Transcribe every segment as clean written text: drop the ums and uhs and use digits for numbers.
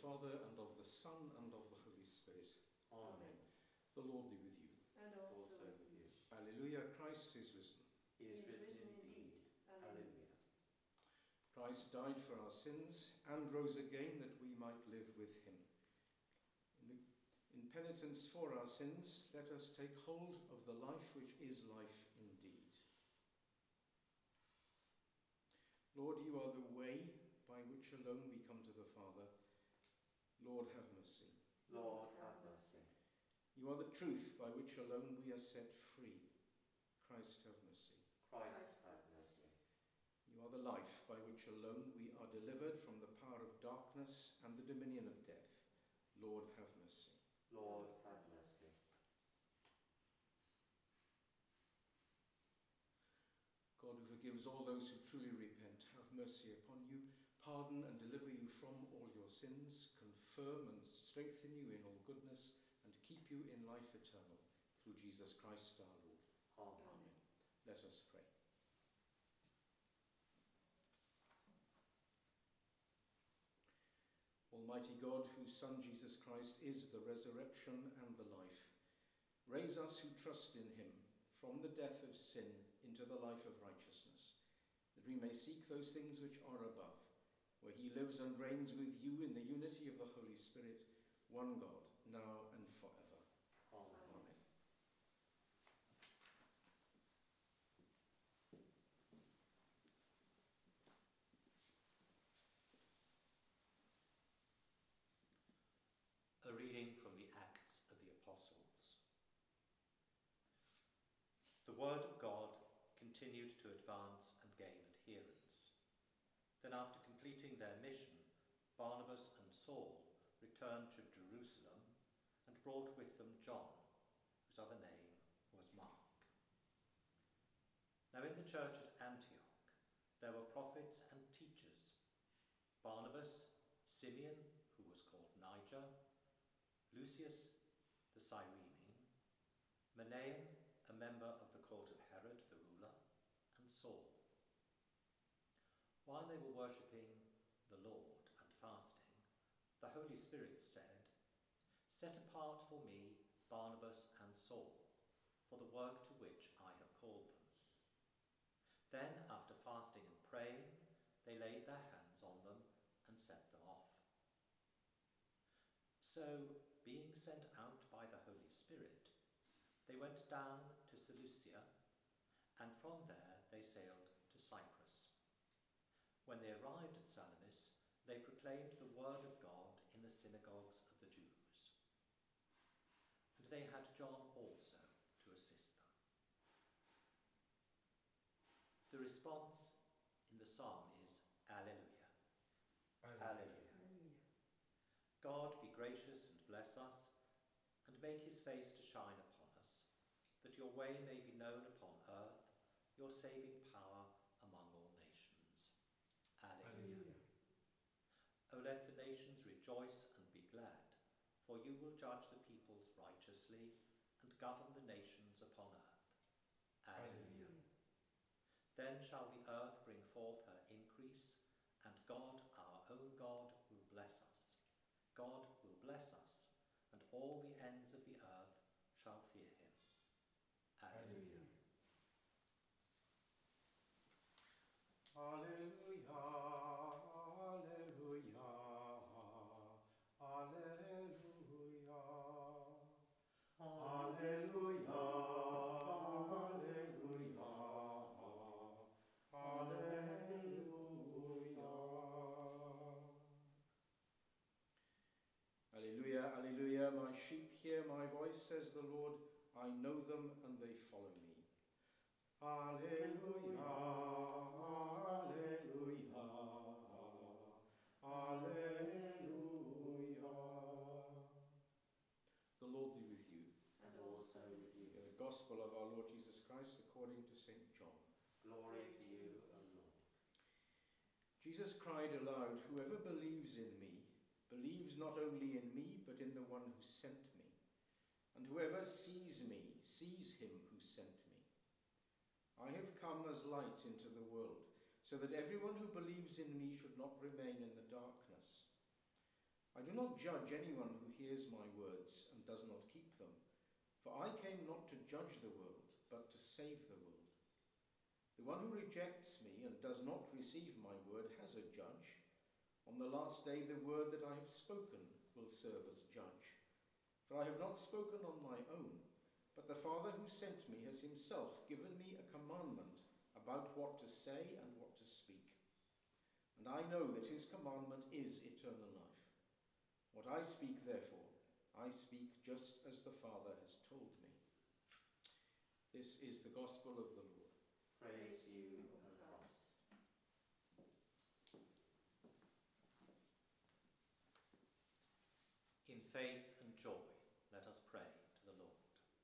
Father, and of the Son, and of the Holy Spirit. Amen. The Lord be with you. And also with you. Alleluia, Christ is risen. He is risen indeed. Alleluia. Christ died for our sins and rose again that we might live with him. In penitence for our sins, let us take hold of the life which is life indeed. Lord, you are the way by which alone we come to the Father. Lord, have mercy. Lord, have mercy. You are the truth by which alone we are set free. Christ, have mercy. Christ, have mercy. You are the life by which alone we are delivered from the power of darkness and the dominion of death. Lord, have mercy. Lord, have mercy. God, who forgives all those who truly repent, have mercy upon you, pardon and deliver you from all your sins, confirm and strengthen you in all goodness, and keep you in life eternal, through Jesus Christ our Lord. Amen. Amen. Let us pray. Almighty God, whose Son Jesus Christ is the resurrection and the life, raise us who trust in him from the death of sin into the life of righteousness, that we may seek those things which are above, where he lives and reigns with you in the unity of the Holy Spirit, one God, now and forever. Amen. Amen. A reading from the Acts of the Apostles. The word of God continued to advance and gain adherents. Then, after completing their mission, Barnabas and Saul returned to Jerusalem and brought with them John, whose other name was Mark. Now in the church at Antioch there were prophets and teachers: Barnabas, Simeon, who was called Niger, Lucius the Cyrene, Manaen, a member of the court of Herod the ruler, and Saul. While they were worshipping the Lord and fasting, the Holy Spirit said, "Set apart for me Barnabas and Saul, for the work to which I have called them." Then, after fasting and praying, they laid their hands on them and sent them off. So, being sent out by the Holy Spirit, they went down to Seleucia, and from there they sailed to Cyprus. When they arrived at Salamis, they proclaimed the word of God in the synagogues of the Jews. And they had John also to assist them. The response in the psalm is Alleluia. Alleluia. God be gracious and bless us, and make his face to shine upon us, that your way may be known upon earth, your saving power among all nations. Alleluia. O let the nations rejoice and be glad, for you will judge the peoples righteously and govern the nations upon earth. Alleluia. Then shall the earth bring forth her increase, and God, our own God, will bless us. God will bless us, and all the ends of the earth shall fear him. Alleluia. Alleluia, alleluia, alleluia, alleluia, alleluia, alleluia. Alleluia, alleluia, my sheep hear my voice, says the Lord. I know them and they follow me. Alleluia, alleluia, alleluia. The Lord be with you. And also with you. The Gospel of our Lord Jesus Christ according to St. John. Glory to you, O Lord. Jesus cried aloud, "Whoever believes in me, believes not only in me, but in the one who sent me. And whoever sees me, sees him who sent me. I have come as light into the world, so that everyone who believes in me should not remain in the darkness. I do not judge anyone who hears my words and does not keep them. For I came not to judge the world, but to save the world. The one who rejects me and does not receive my word has a judge. On the last day the word that I have spoken will serve as judge. For I have not spoken on my own, but the Father who sent me has himself given me a commandment about what to say and what to speak. And I know that his commandment is eternal life. What I speak, therefore, I speak just as the Father has told me. This is the gospel of the Lord. Praise to you, O Christ. In faith and joy, let us pray to the Lord.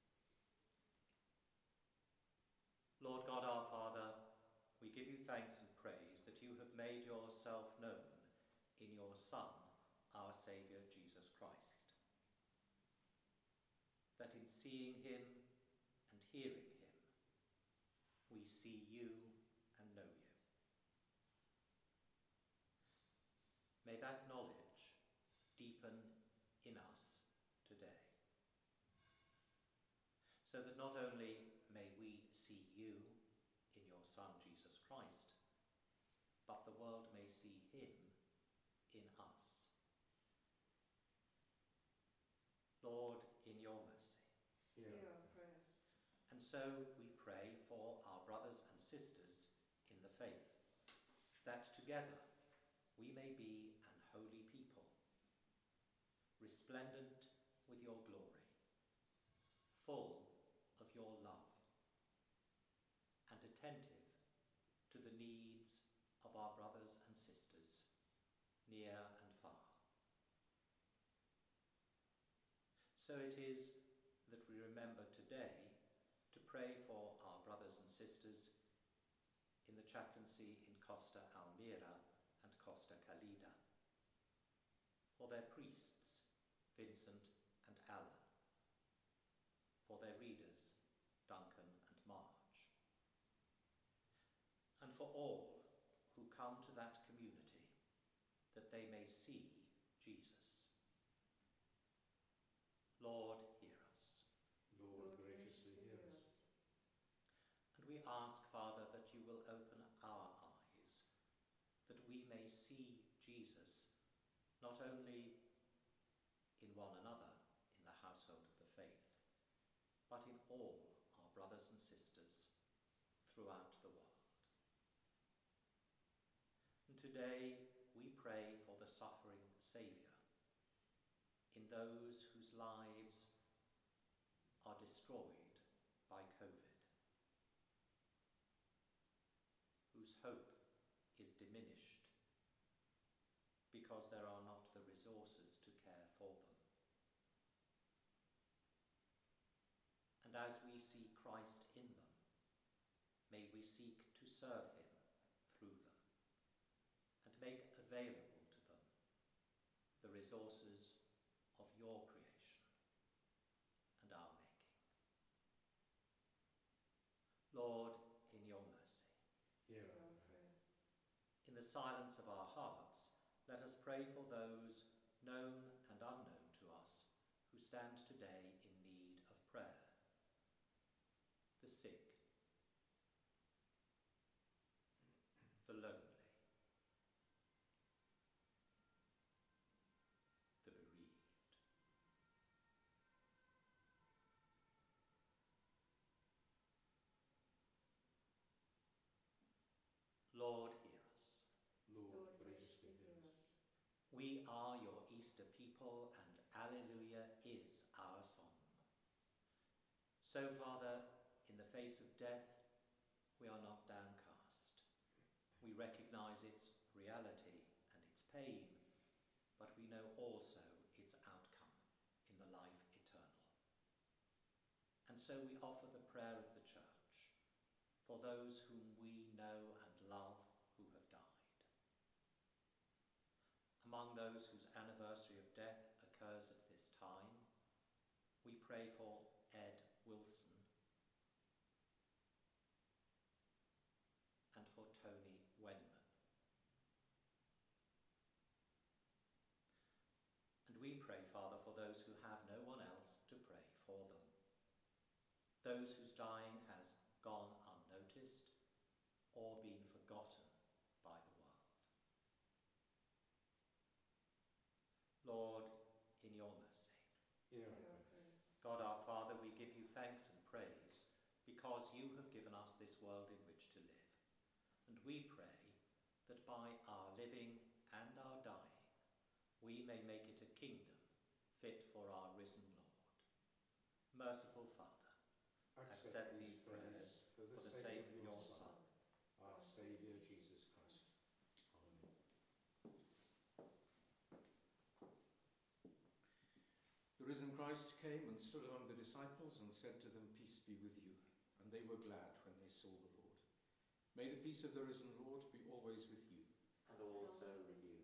Lord God our Father, we give you thanks and praise that you have made yourself known in your Son, our Saviour Jesus Christ. That in seeing him and hearing him, we see you and know you. May that knowledge deepen in us today, so that not only may we see you in your Son Jesus Christ, but the world may see him in us. Lord, in your mercy. Hear our prayer. And so we pray for our brothers and sisters in the faith, that together we may be an holy people, resplendent with your glory, full of your love, and attentive to the needs of our brothers and sisters, near and far. So it is that we remember today to pray for our brothers and sisters in the chaplaincy in Costa Almira and Costa Calida, for their priests, Vincent and Alan, for their readers, Duncan and Marge, and for all who come to that community, that they may see Jesus. Lord, hear us. Lord, graciously hear us. And we ask, Father, that you will open our eyes, that we may see Jesus, not only in one another in the household of the faith, but in all our brothers and sisters throughout the world. And today we pray for the suffering Saviour, in those whose lives are destroyed by COVID, whose hope is diminished because there are not the resources to care for them. And as we see Christ in them, may we seek to serve him through them and make available to them the resources of your creation and our making. Lord, in your mercy. Hear our prayer. In the silence of our hearts, let us pray for those known and unknown to us who stand today in need of prayer. The sick, the lonely, the bereaved. Lord, hear us. Lord, graciously hear us. We are your Easter people, and Alleluia is our song. So, Father, in the face of death, we are not downcast. We recognize its reality and its pain, but we know also its outcome in the life eternal. And so we offer the prayer of the Church for those whom we know and love who have died. Among those whose anniversary of death occurs at this time, we pray for Ed Wilson and for Tony Wenman. those whose dying has gone unnoticed or been forgotten by the world. Lord, in your mercy. Hear our prayer. God our Father, we give you thanks and praise because you have given us this world in which to live. And we pray that by our living and our dying, we may make it a kingdom fit for our risen Lord. Merciful Father, accept these prayers for the sake of your Son, our Saviour Jesus Christ. Amen. The risen Christ came and stood among the disciples and said to them, "Peace be with you." And they were glad when they saw the Lord. May the peace of the risen Lord be always with you. and also with you.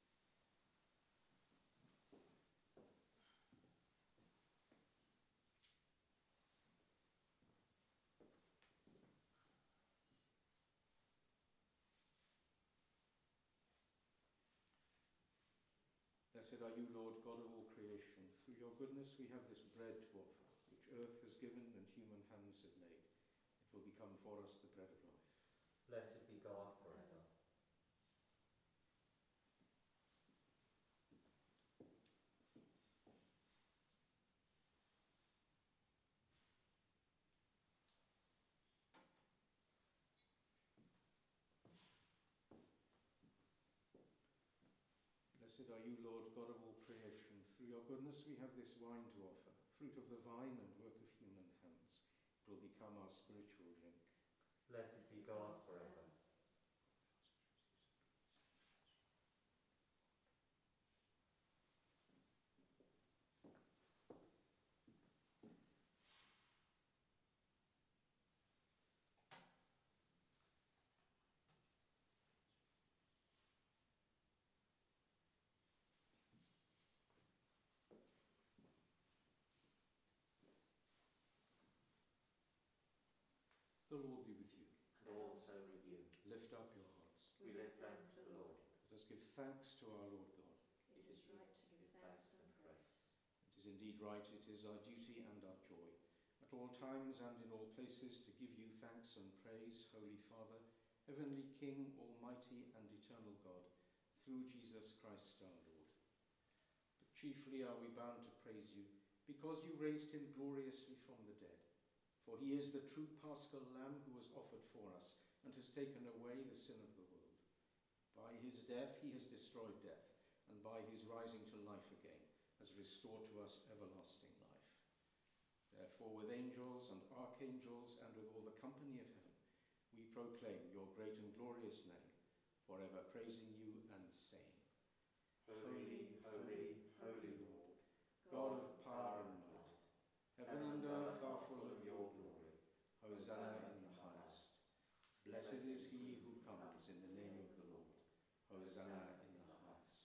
Blessed are you, Lord, God of all creation. Through your goodness we have this bread to offer, which earth has given and human hands have made. It will become for us the bread of life. Blessed be God forever. Blessed are you, Lord, God of all creation. Through your goodness we have this wine to offer, fruit of the vine and work of human hands. It will become our spiritual drink. Blessed be God forever. The Lord be with you. And also with you. Lift up your hearts. We lift them to the Lord. Let us give thanks to our Lord God. It is right to give thanks and praise. It is indeed right, it is our duty and our joy, at all times and in all places, to give you thanks and praise, Holy Father, Heavenly King, Almighty and eternal God, through Jesus Christ our Lord. But chiefly are we bound to praise you, because you raised him gloriously from the dead. For he is the true Paschal Lamb who was offered for us, and has taken away the sin of the world. By his death he has destroyed death, and by his rising to life again has restored to us everlasting life. Therefore, with angels and archangels and with all the company of heaven, we proclaim your great and glorious name, forever praising you and saying, Holy, holy, holy Lord, God of power and might, heaven and earth are full of your glory. Hosanna in the highest. Blessed is he who comes in the name of the Lord. Hosanna in the highest.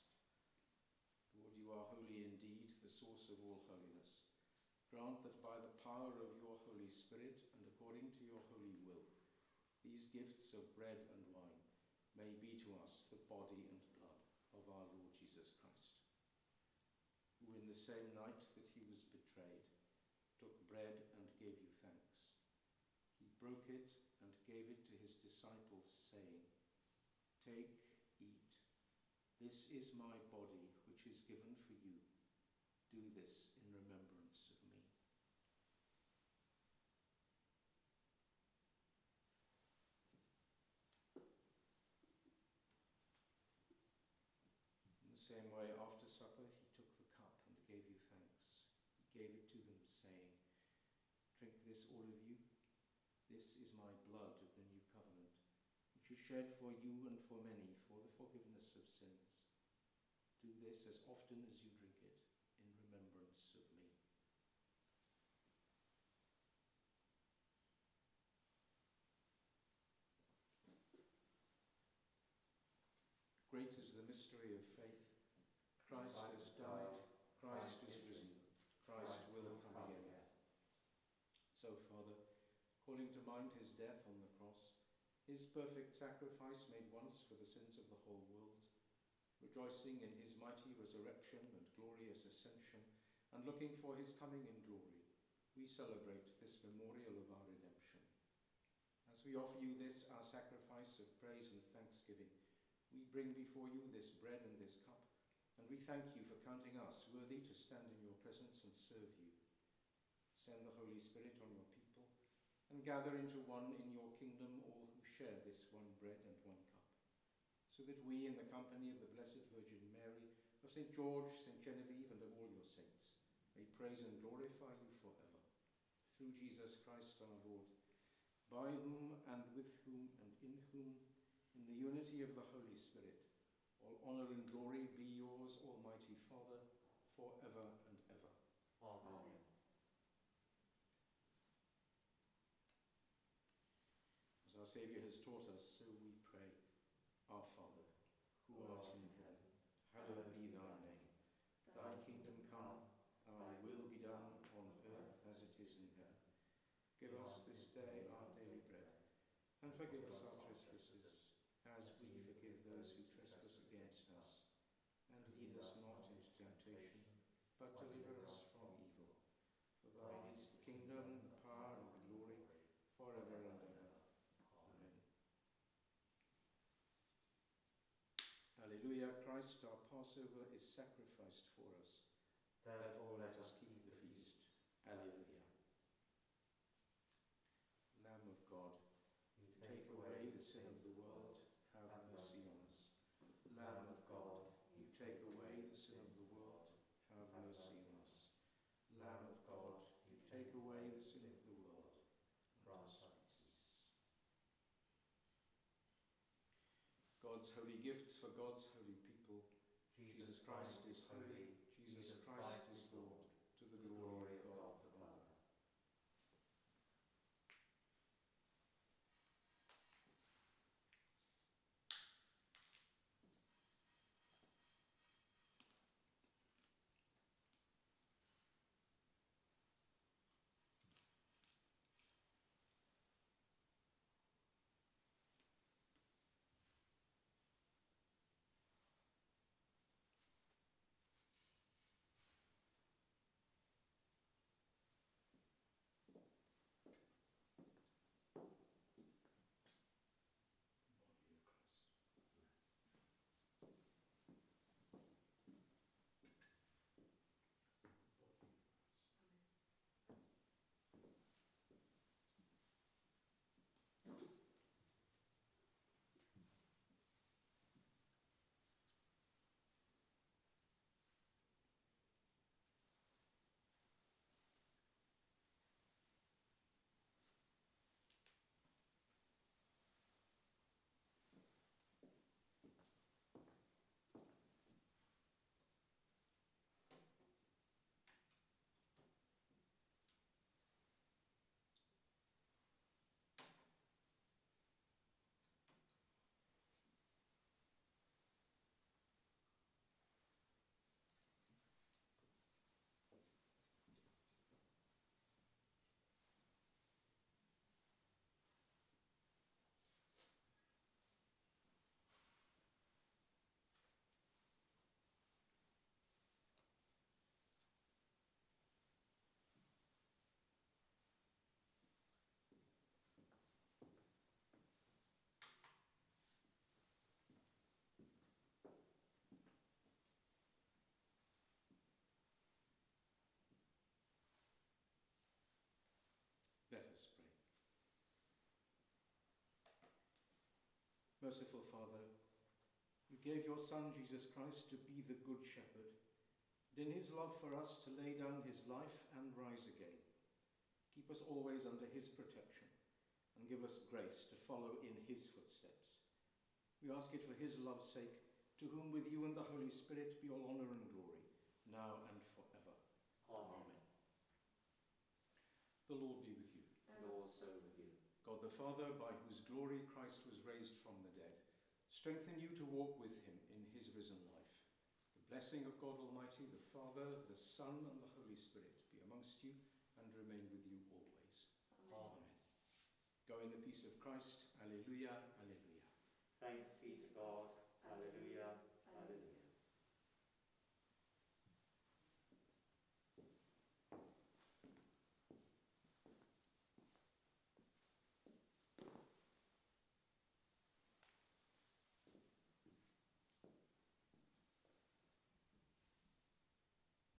Lord, you are holy indeed, the source of all holiness. Grant that by the power of your Holy Spirit and according to your holy will, these gifts of bread and wine may be to us the body and blood of our Lord Jesus Christ, who in the same night that he was betrayed, took bread and gave you thanks. He broke it and gave it to his disciples, saying, "Take, eat. This is my body, which is given for you. Do this in remembrance of me." In the same way, after supper, he took the cup and gave you thanks. He gave it to them, saying, "Drink this, all of you. This is my blood of the new covenant, which is shed for you and for many for the forgiveness of sins. Do this as often as you drink it in remembrance of me." Great is the mystery of faith. Christ has died, Christ is risen, Christ will come again. So, Father, calling to mind his death on the cross, his perfect sacrifice made once for the sins of the whole world, rejoicing in his mighty resurrection and glorious ascension, and looking for his coming in glory, we celebrate this memorial of our redemption. As we offer you this, our sacrifice of praise and thanksgiving, we bring before you this bread and this cup, and we thank you for counting us worthy to stand in your presence and serve you. Send the Holy Spirit on your people, and gather into one in your kingdom all who share this one bread and one cup, so that we, in the company of the Blessed Virgin Mary, of St. George, St. Genevieve, and of all your saints, may praise and glorify you forever. Through Jesus Christ our Lord, by whom and with whom and in whom, in the unity of the Holy Spirit, all honour and glory be yours, Almighty Father, forever and ever. Amen. As our Saviour has taught us, so we pray. Our Father, who art in heaven, hallowed be thy name. Thy kingdom come, thy will be done on earth as it is in heaven. Give us this day our daily bread, and forgive us our trespasses, as we forgive those who trespass against us. And lead us not into temptation, but deliver us from evil. For thine is the kingdom, the power, and the glory, forever and ever. Amen. Alleluia, Christ, our Passover, is sacrificed for us. Therefore let us keep the feast. Alleluia. Lamb of God, you take away the sin of the world, have mercy on us. Lamb of God, you take away the sin of the world, have mercy on us. Lamb of God, you take away the sin of the world, grant us peace. God's holy gifts for God's holy people. Jesus Christ is holy, Jesus Christ is Lord, to the glory of God the Father. Let us pray. Merciful Father, you gave your Son, Jesus Christ, to be the Good Shepherd, and in his love for us to lay down his life and rise again. Keep us always under his protection, and give us grace to follow in his footsteps. We ask it for his love's sake, to whom with you and the Holy Spirit be all honour and glory, now and forever. Amen. The Lord be with you. And also with you. God the Father, by whose glory Christ was raised from the dead, strengthen you to walk with him in his risen life. The blessing of God Almighty, the Father, the Son, and the Holy Spirit be amongst you and remain with you always. Amen. Go in the peace of Christ. Alleluia, alleluia. Thanks be to God.